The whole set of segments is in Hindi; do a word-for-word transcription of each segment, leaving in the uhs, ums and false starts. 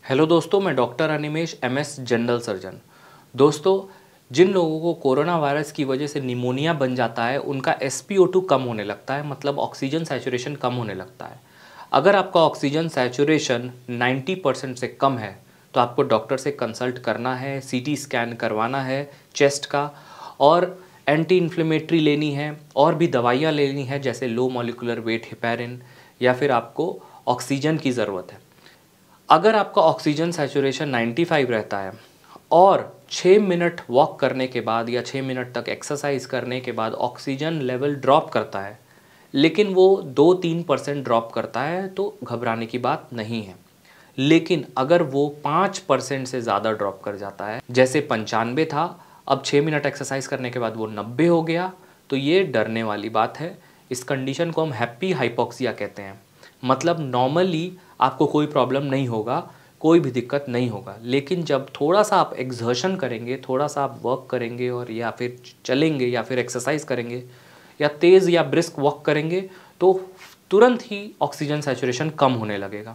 हेलो दोस्तों, मैं doctor Animesh M S general surgeon. दोस्तों, जिन लोगों को कोरोना वायरस की वजह से निमोनिया बन जाता है उनका एस पी ओ टू कम होने लगता है, मतलब ऑक्सीजन सैचुरेशन कम होने लगता है। अगर आपका ऑक्सीजन सैचुरेशन नब्बे परसेंट से कम है तो आपको डॉक्टर से कंसल्ट करना है, सीटी स्कैन करवाना है चेस्ट का, और एंटी इन्फ्लेमेटरी लेनी है और भी दवाइयाँ लेनी है जैसे लो मॉलिक्यूलर वेट हेपेरिन, या फिर आपको ऑक्सीजन की ज़रूरत है। अगर आपका ऑक्सीजन सैचुरेशन पचानवे रहता है और छः मिनट वॉक करने के बाद या छः मिनट तक एक्सरसाइज करने के बाद ऑक्सीजन लेवल ड्रॉप करता है, लेकिन वो दो तीन परसेंट ड्रॉप करता है, तो घबराने की बात नहीं है। लेकिन अगर वो पाँच परसेंट से ज़्यादा ड्रॉप कर जाता है, जैसे पंचानवे था, अब छः मिनट एक्सरसाइज करने के बाद वो नब्बे हो गया, तो ये डरने वाली बात है। इस कंडीशन को हम हैप्पी हाइपोक्सिया कहते हैं। मतलब नॉर्मली आपको कोई प्रॉब्लम नहीं होगा, कोई भी दिक्कत नहीं होगा, लेकिन जब थोड़ा सा आप एक्सर्शन करेंगे, थोड़ा सा आप वर्क करेंगे और या फिर चलेंगे या फिर एक्सरसाइज करेंगे या तेज़ या ब्रिस्क वॉक करेंगे, तो तुरंत ही ऑक्सीजन सैचुरेशन कम होने लगेगा।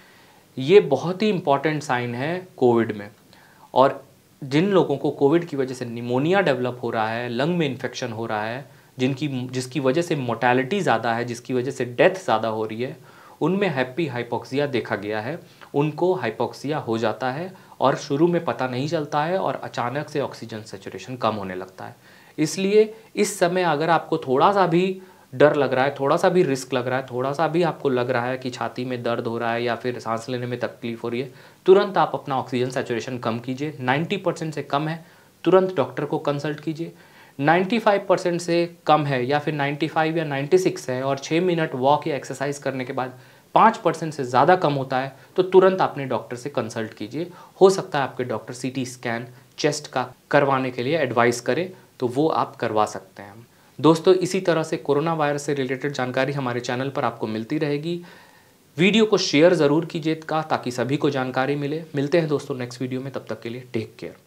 ये बहुत ही इम्पॉर्टेंट साइन है कोविड में। और जिन लोगों को कोविड की वजह से निमोनिया डेवलप हो रहा है, लंग में इन्फेक्शन हो रहा है, जिनकी जिसकी वजह से मोर्टेलिटी ज़्यादा है, जिसकी वजह से डेथ ज़्यादा हो रही है, उनमें हैप्पी हाइपोक्सिया देखा गया है। उनको हाइपोक्सिया हो जाता है और शुरू में पता नहीं चलता है और अचानक से ऑक्सीजन सैचुरेशन कम होने लगता है। इसलिए इस समय अगर आपको थोड़ा सा भी डर लग रहा है, थोड़ा सा भी रिस्क लग रहा है, थोड़ा सा भी आपको लग रहा है कि छाती में दर्द हो रहा है या फिर सांस लेने में तकलीफ हो रही है, तुरंत आप अपना ऑक्सीजन सैचुरेशन कम कीजिए। नब्बे परसेंट से कम है, तुरंत डॉक्टर को कंसल्ट कीजिए। पचानवे परसेंट से कम है या फिर पचानवे या छियानवे है और छः मिनट वॉक या एक्सरसाइज करने के बाद पाँच परसेंट से ज़्यादा कम होता है, तो तुरंत आपने डॉक्टर से कंसल्ट कीजिए। हो सकता है आपके डॉक्टर सीटी स्कैन चेस्ट का करवाने के लिए एडवाइस करें, तो वो आप करवा सकते हैं। दोस्तों, इसी तरह से कोरोना वायरस से रिलेटेड जानकारी हमारे चैनल पर आपको मिलती रहेगी। वीडियो को शेयर ज़रूर कीजिएगा ताकि सभी को जानकारी मिले। मिलते हैं दोस्तों नेक्स्ट वीडियो में, तब तक के लिए टेक केयर।